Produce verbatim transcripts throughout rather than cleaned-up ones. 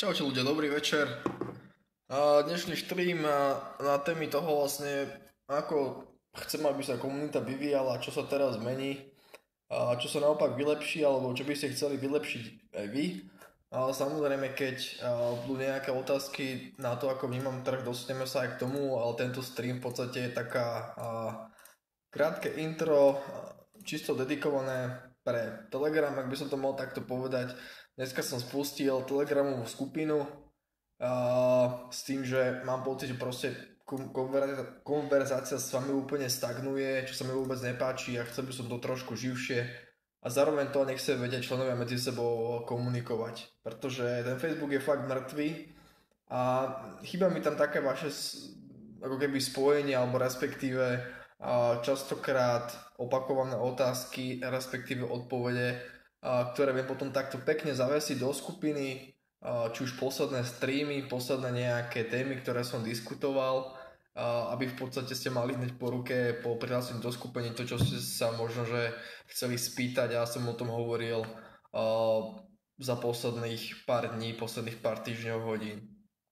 Čaute ľudia, dobrý večer. A dnešný stream a na témy toho vlastne, ako chcem, aby sa komunita vyvíjala, čo sa teraz mení, a čo sa naopak vylepší, alebo čo by ste chceli vylepšiť aj vy. Ale samozrejme, keď a, budú nejaké otázky na to, ako vnímam trh, dostaneme sa aj k tomu, ale tento stream v podstate je taká a, krátke intro, a, čisto dedikované pre Telegram, ak by som to mohol takto povedať. Dneska som spustil Telegramovú skupinu a s tým, že mám pocit, že proste konverzácia, konverzácia s vami úplne stagnuje, čo sa mi vôbec nepáči a chcel by som to trošku živšie a zároveň to nechce vedieť členovia medzi sebou komunikovať, pretože ten Facebook je fakt mŕtvý a chýba mi tam také vaše ako keby spojenie alebo respektíve častokrát opakované otázky, respektíve odpovede, ktoré viem potom takto pekne zavesiť do skupiny, či už posledné streamy, posledné nejaké témy, ktoré som diskutoval, aby v podstate ste mali hneď po ruke po prihlásení do skupiny to, čo ste sa možno že chceli spýtať. Ja som o tom hovoril za posledných pár dní, posledných pár týždňov, hodín.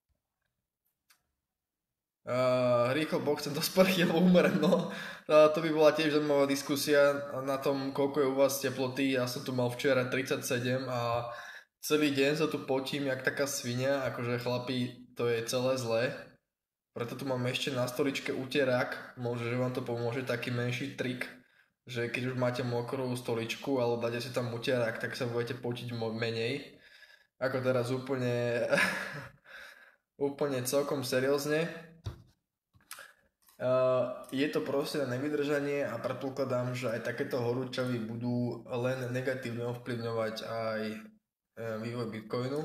Uh, rýchlo boh chcem to sprchy alebo umrieť, no. Uh, to by bola tiež zaujímavá diskusia na tom, koľko je u vás teploty. Ja som tu mal včera tridsaťsedem a celý deň sa tu potím jak taká svinia, akože chlapi, to je celé zlé. Preto tu mám ešte na stoličke utierák, môže, že vám to pomôže, taký menší trik, že keď už máte mokrú stoličku alebo dáte si tam utierák, tak sa budete potiť menej. Ako teraz úplne, úplne celkom seriózne. Uh, je to proste na nevydržanie a predpokladám, že aj takéto horúčavy budú len negatívne ovplyvňovať aj uh, vývoj Bitcoinu.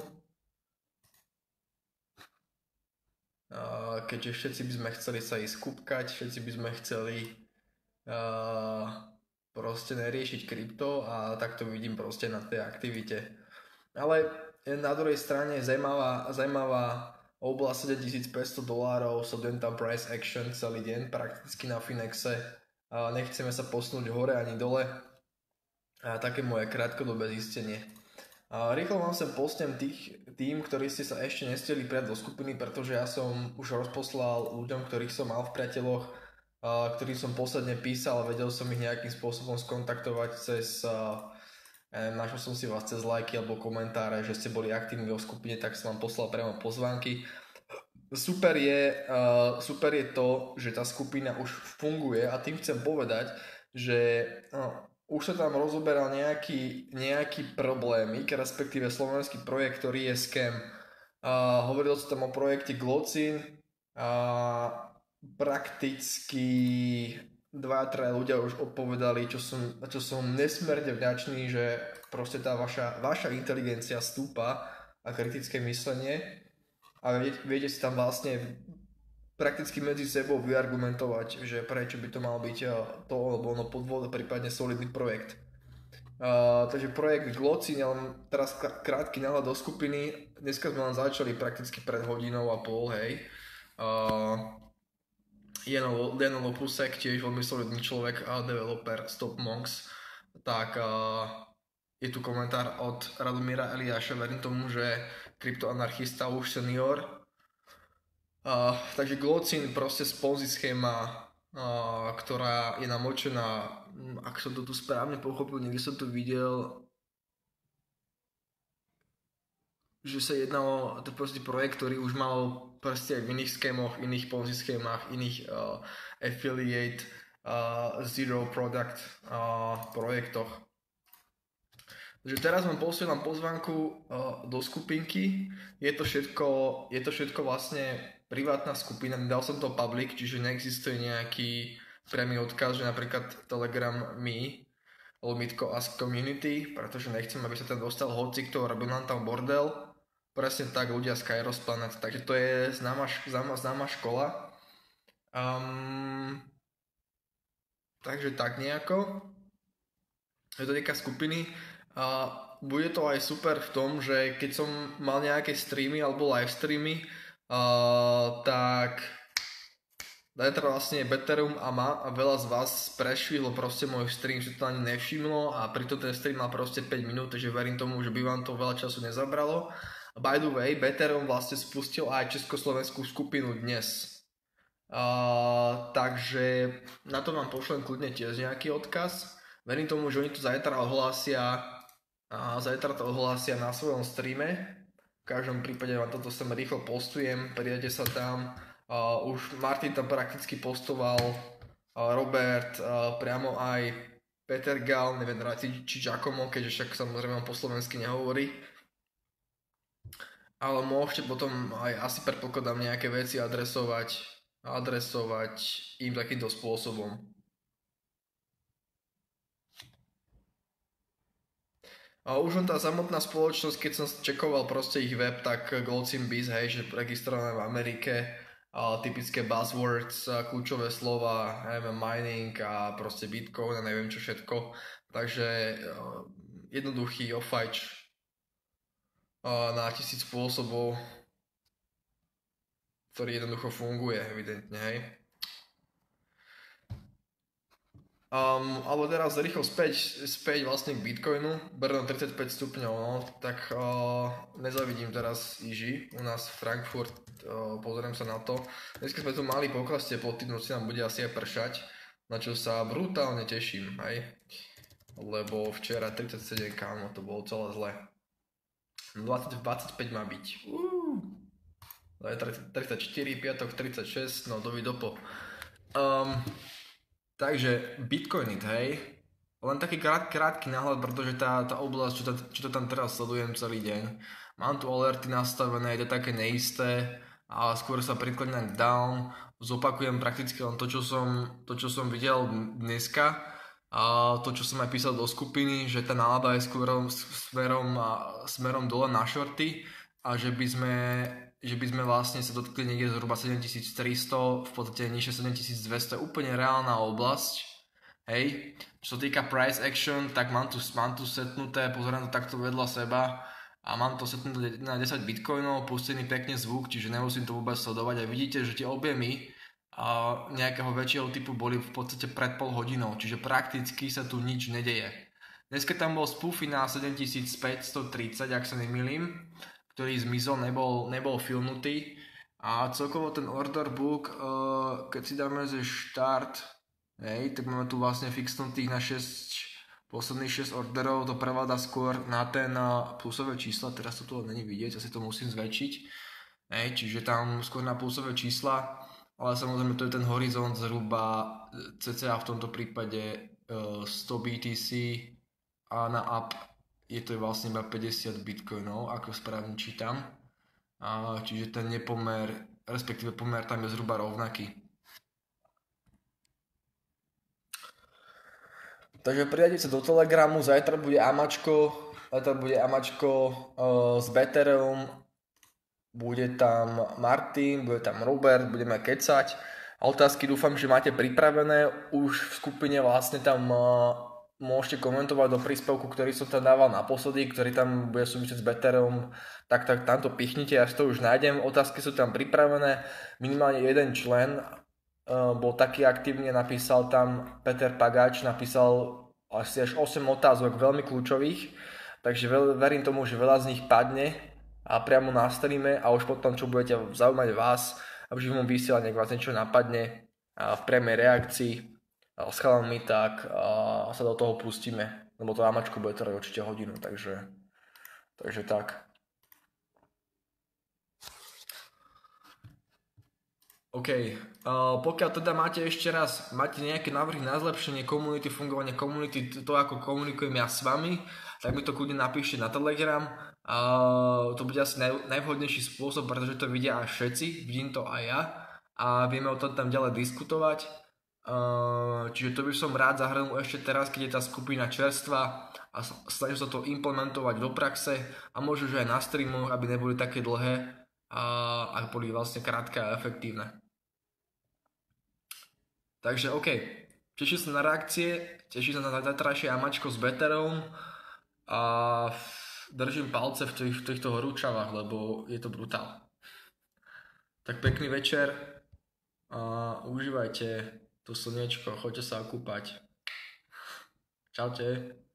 Uh, keďže všetci by sme chceli sa ísť kúpkať, všetci by sme chceli uh, proste neriešiť krypto a tak to vidím proste na tej aktivite. Ale na druhej strane je zaujímavá, zaujímavá oblasť sedemtisícpäťsto dolárov, sledujem tam price action celý deň prakticky na Finexe a nechceme sa posunúť hore ani dole a také moje krátkodobé zistenie. A rýchlo vám sem postnem tých, tým, ktorí ste sa ešte nestihli prijať do skupiny, pretože ja som už rozposlal ľuďom, ktorých som mal v priateľoch, a ktorým som posledne písal a vedel som ich nejakým spôsobom skontaktovať cez našiel som si vás cez lajky alebo komentáre, že ste boli aktívni vo skupine, tak som vám poslal priamo pozvánky. Super je, uh, super je to, že tá skupina už funguje a tým chcem povedať, že uh, už sa tam rozoberal nejaký, nejaký problémik, respektíve slovenský projekt, ktorý je scam. Uh, hovorilo sa tam o projekte Glocin a prakticky dva, traja ľudia už odpovedali, čo som, čo som nesmierne vďačný, že proste tá vaša, vaša inteligencia stúpa a kritické myslenie a viete, viete si tam vlastne prakticky medzi sebou vyargumentovať, že prečo by to mal byť to alebo ono podvod, prípadne solidný projekt. Uh, takže projekt Glocin, ja len teraz krátky náhľad do skupiny, dneska sme len začali prakticky pred hodinou a pol, hej. Uh, Jano Lopusek, tiež veľmi solidný človek a developer Stop Monks, tak uh, je tu komentár od Radomíra Eliáša, verím tomu, že kryptoanarchista už senior. Uh, takže Glocin, proste Ponzi schéma, uh, ktorá je namočená, ak som to tu správne pochopil, niekde som to videl, že sa jednalo o proste projekt, ktorý už mal proste aj v iných schémoch, iných Ponzi schémach, iných uh, affiliate, uh, zero product uh, projektoch. Takže teraz vám posielam pozvánku uh, do skupinky. Je to všetko, je to všetko vlastne privátna skupina, dal som to public, čiže neexistuje nejaký priamy odkaz, že napríklad Telegram me, alebo Mitko Ask Community, pretože nechcem, aby sa tam dostal hocikto, robil nám tam bordel. Presne tak, ľudia z Kairos Planet, takže to je známa, známa, známa škola. Um, takže tak nejako. Je to taká skupiny. A bude to aj super v tom, že keď som mal nejaké streamy alebo live streamy, uh, tak Dajte vlastne Beterum a, ma, a veľa z vás prešvihlo proste môj stream, si to ani nevšimlo a pritom ten stream mal proste päť minút, takže verím tomu, že by vám to veľa času nezabralo. By the way, Beterom vlastne spustil aj československú skupinu dnes. Uh, takže na to vám pošlem kľudne tiež nejaký odkaz. Verím tomu, že oni to zajtra ohlásia a zajtra to ohlásia na svojom streame. V každom prípade vám toto sem rýchlo postujem, pridajte sa tam. Uh, už Martin tam prakticky postoval, uh, Robert, uh, priamo aj Peter Gal, neviem či, či Giacomo, keďže však samozrejme po slovensky nehovorí. Ale môžete potom aj asi predpokladám nejaké veci adresovať adresovať im takýmto spôsobom. A už len tá samotná spoločnosť, keď som čekoval proste ich web, tak GoldSimBiz, hej, že registrované v Amerike, a typické buzzwords, a kľúčové slova, neviem, mining a proste Bitcoin a neviem čo všetko. Takže uh, jednoduchý ofajč uh, na tisíc spôsobov, ktorý jednoducho funguje, evidentne, hej. Um, alebo teraz rýchlo späť, späť vlastne k Bitcoinu, Brno tridsaťpäť stupňov, no, tak uh, nezavidím teraz Iži, u nás Frankfurt, uh, pozriem sa na to. Dneska sme tu mali pokles teploty, no si nám bude asi aj pršať, na čo sa brutálne teším, hej. Lebo včera tridsaťsedem, kámo, to bolo celé zle. dvadsať dvadsaťpäť má byť. Uh. tridsaťštyri, piatok tridsaťšesť, no dovidopo. Um, takže Bitcoinit, hej, len taký krát, krátky náhľad, pretože tá, tá oblasť, čo, ta, čo to tam teraz sledujem celý deň, mám tu alerty nastavené, je to také neisté a skôr sa prikladám down, zopakujem prakticky len to, čo som, to, čo som videl dneska a to, čo som aj písal do skupiny, že tá nálada je skôr smerom, smerom dole na shorty a že by sme že by sme vlastne sa dotkli niekde zhruba sedemtisíctristo, v podstate nižšie sedemtisícdvesto, úplne reálna oblasť. Hej, čo sa týka price action, tak mám tu, mám tu setnuté, pozerám to takto vedľa seba a mám to setnuté na desať bitcoinov, pustený pekne zvuk, čiže nemusím to vôbec sledovať a vidíte, že tie objemy a nejakého väčšieho typu boli v podstate pred pol hodinou, čiže prakticky sa tu nič nedeje. Dneska tam bol spoofy na sedemtisícpäťstotridsať, ak sa nemýlim, ktorý zmizol, nebol, nebol filmnutý a celkovo ten order book, uh, keď si dáme ze štart, hej, tak máme tu vlastne fixnutých na šesť, posledných šesť orderov, to prevláda skôr na ten uh, plusové čísla, teraz to tu není vidieť, asi to musím zväčšiť, hej, čiže tam skôr na plusové čísla, ale samozrejme to je ten horizont zhruba cca v tomto prípade uh, sto bé té cé a na up je to vlastne iba päťdesiat bitcoinov, ako správne čítam. A, čiže ten nepomer, respektíve pomer tam je zhruba rovnaký. Takže pridajte sa do Telegramu, zajtra bude Amačko, zajtra bude Amačko uh, s Beterom, bude tam Martin, bude tam Robert, budeme kecať. A otázky dúfam, že máte pripravené, už v skupine vlastne tam uh, môžete komentovať do príspevku, ktorý som tam dával naposledy, ktorý tam bude súvisieť s Beterom, tak, tak tam to pichnite, ja si to už nájdem. Otázky sú tam pripravené, minimálne jeden člen uh, bol taký aktívne, napísal tam Peter Pagáč, napísal asi až osem otázok, veľmi kľúčových, takže veľ, verím tomu, že veľa z nich padne a priamo na streame a už potom, čo budete zaujímať vás a v živom vysielaní, ak vás niečo napadne a v priamej reakcii s chalami, tak a sa do toho pustíme, lebo to Amačko bude trvať určite hodinu, takže, takže tak. OK, uh, pokiaľ teda máte ešte raz, máte nejaké návrhy na zlepšenie komunity, fungovanie komunity, to ako komunikujem ja s vami, tak mi to kľudne napíšte na Telegram. Uh, to bude asi naj, najvhodnejší spôsob, pretože to vidia aj všetci, vidím to aj ja a vieme o tom tam ďalej diskutovať. Uh, čiže to by som rád zahrnul ešte teraz, keď je tá skupina čerstvá a snažím sa to implementovať do praxe a možno, že aj na streamoch, aby neboli také dlhé a ak boli vlastne krátke a efektívne. Takže OK, teším sa na reakcie, teším sa na zajtrajšie Amačko s Beterom a držím palce v, tých, v týchto horúčavách, lebo je to brutál. Tak pekný večer a užívajte to slniečko, choďte sa okúpať. Čaute.